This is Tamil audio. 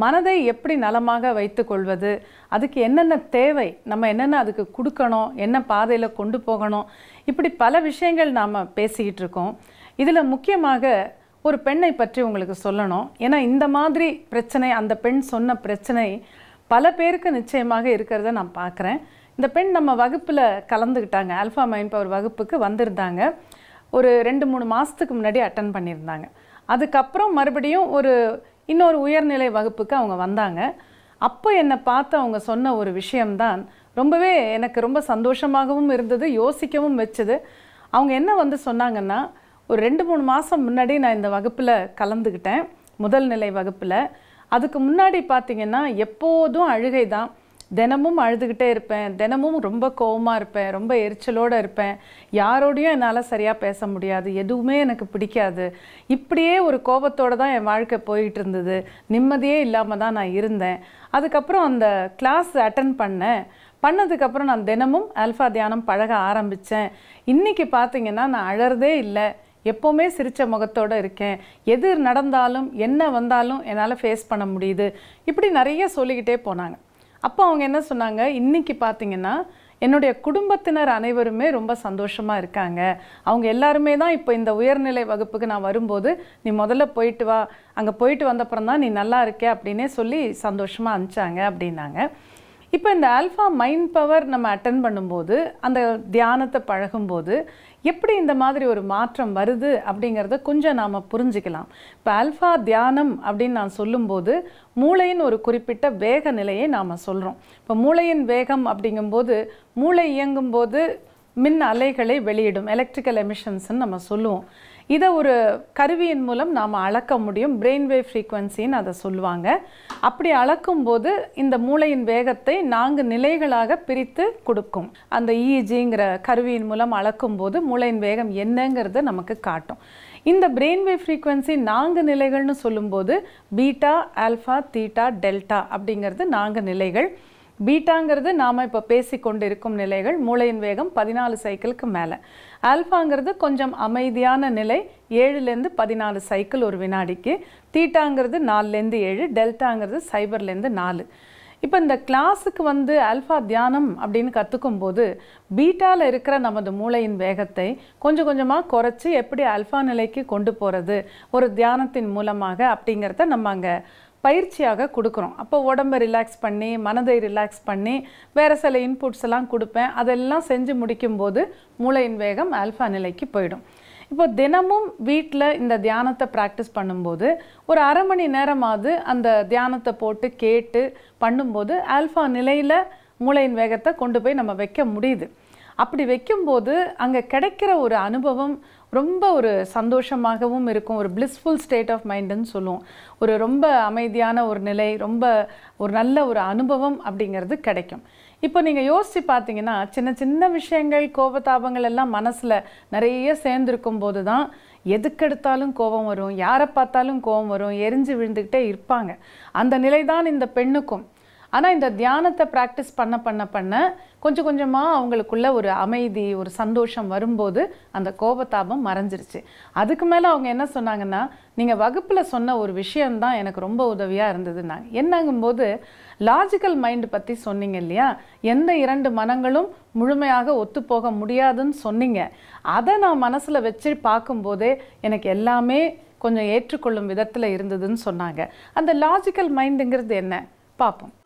மனதை எப்படி நலமாக வைத்துக்கொள்வது, அதுக்கு என்னென்ன தேவை, நம்ம என்னென்ன அதுக்கு கொடுக்கணும், என்ன பாதையில் கொண்டு போகணும், இப்படி பல விஷயங்கள் நாம் பேசிக்கிட்டு இருக்கோம். இதில் முக்கியமாக ஒரு பெண்ணை பற்றி உங்களுக்கு சொல்லணும். ஏன்னா இந்த மாதிரி பிரச்சனை, அந்த பெண் சொன்ன பிரச்சனை பல பேருக்கு நிச்சயமாக இருக்கிறத நான் பார்க்குறேன். இந்த பெண் நம்ம வகுப்பில் கலந்துக்கிட்டாங்க, ஆல்ஃபா மைண்ட் பவர் வகுப்புக்கு வந்திருந்தாங்க. ஒரு 2-3 மாதத்துக்கு முன்னாடி அட்டன் பண்ணியிருந்தாங்க. அதுக்கப்புறம் மறுபடியும் இன்னொரு உயர்நிலை வகுப்புக்கு அவங்க வந்தாங்க. அப்போ என்னை பார்த்து அவங்க சொன்ன ஒரு விஷயம்தான் ரொம்பவே எனக்கு ரொம்ப சந்தோஷமாகவும் இருந்தது, யோசிக்கவும் வச்சுது. அவங்க என்ன சொன்னாங்கன்னா, ஒரு 2-3 மாதம் முன்னாடி நான் இந்த வகுப்பில் கலந்துக்கிட்டேன், முதல் நிலை வகுப்பில். அதுக்கு முன்னாடி பார்த்திங்கன்னா எப்போதும் அழுகை தான், தினமும் அழுதுகிட்டே இருப்பேன், தினமும் ரொம்ப கோவமாக இருப்பேன், ரொம்ப எரிச்சலோடு இருப்பேன், யாரோடையும் என்னால் சரியாக பேச முடியாது, எதுவுமே எனக்கு பிடிக்காது, இப்படியே ஒரு கோபத்தோடு தான் என் வாழ்க்கை போயிட்டு இருந்தது, நிம்மதியே இல்லாமல் தான் நான் இருந்தேன். அதுக்கப்புறம் அந்த கிளாஸ் அட்டன் பண்ணதுக்கப்புறம் நான் தினமும் ஆல்ஃபா தியானம் பழக ஆரம்பித்தேன். இன்றைக்கி பார்த்திங்கன்னா நான் அழறதே இல்லை, எப்போவுமே சிரித்த முகத்தோடு இருக்கேன், எது நடந்தாலும் என்ன வந்தாலும் என்னால் ஃபேஸ் பண்ண முடியுது, இப்படி நிறைய சொல்லிக்கிட்டே போனாங்க. அப்போ அவங்க என்ன சொன்னாங்க, இன்றைக்கி பார்த்திங்கன்னா என்னுடைய குடும்பத்தினர் அனைவருமே ரொம்ப சந்தோஷமாக இருக்காங்க. அவங்க எல்லாருமே தான் இப்போ இந்த உயர்நிலை வகுப்புக்கு நான் வரும்போது, நீ முதல்ல போயிட்டு வா, அங்கே போயிட்டு வந்தப்புறம் தான் நீ நல்லா இருக்கே அப்படின்னே சொல்லி சந்தோஷமாக அனுப்பிச்சாங்க அப்படின்னாங்க. இப்போ இந்த ஆல்ஃபா மைண்ட் பவர் நம்ம அட்டன் பண்ணும்போது, அந்த தியானத்தை பழகும்போது எப்படி இந்த மாதிரி ஒரு மாற்றம் வருது அப்படிங்கிறத கொஞ்சம் நாம் புரிஞ்சுக்கலாம். இப்போ ஆல்ஃபா தியானம் அப்படின்னு நான் சொல்லும்போது மூளையின் ஒரு குறிப்பிட்ட வேக நிலையை நாம் சொல்கிறோம். இப்போ மூளையின் வேகம் அப்படிங்கும்போது, மூளை இயங்கும்போது மின் அலைகளை வெளியிடும், எலக்ட்ரிக்கல் எமிஷன்ஸ்ன்னு நம்ம சொல்லுவோம். இதை ஒரு கருவியின் மூலம் நாம் அளக்க முடியும், பிரெயின் வேவ் ஃப்ரீக்வன்சின்னு அதை சொல்லுவாங்க. அப்படி அளக்கும்போது இந்த மூளையின் வேகத்தை 4 நிலைகளாக பிரித்து கொடுக்கும். அந்த இஇஜிங்கிற கருவியின் மூலம் அளக்கும்போது மூளையின் வேகம் என்னங்கிறத நமக்கு காட்டும். இந்த பிரெயின் வேவ் ஃப்ரீக்வன்சி 4 நிலைகள்னு சொல்லும்போது பீட்டா, ஆல்ஃபா, தீட்டா, டெல்டா அப்படிங்கிறது 4 நிலைகள். பீட்டாங்கிறது நாம் இப்போ பேசிக்கொண்டு இருக்கும் நிலைகள், மூளையின் வேகம் 14 சைக்கிளுக்கு மேலே. ஆல்ஃபாங்கிறது கொஞ்சம் அமைதியான நிலை, 7லேருந்து 14 சைக்கிள் ஒரு வினாடிக்கு. தீட்டாங்கிறது 4லேருந்து 7, டெல்டாங்கிறது 0லேருந்து 4. இப்போ இந்த கிளாஸுக்கு ஆல்ஃபா தியானம் அப்படின்னு கற்றுக்கும்போது பீட்டாவில் இருக்கிற நமது மூளையின் வேகத்தை கொஞ்சம் கொஞ்சமாக குறைச்சி எப்படி ஆல்ஃபா நிலைக்கு கொண்டு போகிறது ஒரு தியானத்தின் மூலமாக அப்படிங்கிறத நம்ம அங்கே பயிற்சியாக கொடுக்குறோம். அப்போ உடம்பை ரிலாக்ஸ் பண்ணி, மனதை ரிலாக்ஸ் பண்ணி, வேறு சில இன்புட்ஸ் எல்லாம் கொடுப்பேன். அதெல்லாம் செஞ்சு முடிக்கும்போது மூளையின் வேகம் ஆல்ஃபா நிலைக்கு போயிடும். இப்போ தினமும் வீட்டில் இந்த தியானத்தை ப்ராக்டிஸ் பண்ணும்போது ஒரு அரை மணி நேரமாவது அந்த தியானத்தை போட்டு கேட்டு பண்ணும்போது ஆல்ஃபா நிலையில் மூளையின் வேகத்தை கொண்டு போய் நம்ம வைக்க முடியுது. அப்படி வைக்கும்போது அங்கே கிடைக்கிற ஒரு அனுபவம் ரொம்ப ஒரு சந்தோஷமாகவும் இருக்கும். ஒரு பிளிஸ்ஃபுல் ஸ்டேட் ஆஃப் மைண்டுன்னு சொல்லுவோம். ரொம்ப அமைதியான ஒரு நிலை, ரொம்ப ஒரு நல்ல ஒரு அனுபவம் அப்படிங்கிறது கிடைக்கும். இப்போ நீங்கள் யோசித்து பார்த்தீங்கன்னா, சின்ன சின்ன விஷயங்கள், கோபதாபங்கள் எல்லாம் மனசில் நிறைய சேர்ந்துருக்கும் போது தான் எதுக்கெடுத்தாலும் கோபம் வரும், யாரை பார்த்தாலும் கோபம் வரும், எரிஞ்சு விழுந்துக்கிட்டே இருப்பாங்க. அந்த நிலை தான் இந்த பெண்ணுக்கும். ஆனால் இந்த தியானத்தை ப்ராக்டிஸ் பண்ண கொஞ்சம் கொஞ்சமாக அவங்களுக்குள்ள ஒரு அமைதி, ஒரு சந்தோஷம் வரும்போது அந்த கோபதாபம் மறைஞ்சிருச்சு. அதுக்கு மேலே அவங்க என்ன சொன்னாங்கன்னா, நீங்கள் வகுப்பில் சொன்ன ஒரு விஷயம்தான் எனக்கு ரொம்ப உதவியாக இருந்ததுன்னாங்க. என்னங்கும்போது லாஜிக்கல் மைண்டு பற்றி சொன்னீங்க இல்லையா, எந்த 2 மனங்களும் முழுமையாக ஒத்துப்போக முடியாதுன்னு சொன்னீங்க. அதை நான் மனசில் வச்சு பார்க்கும்போதே எனக்கு எல்லாமே கொஞ்சம் ஏற்றுக்கொள்ளும் விதத்தில் இருந்ததுன்னு சொன்னாங்க. அந்த லாஜிக்கல் மைண்டுங்கிறது என்ன பார்ப்போம்.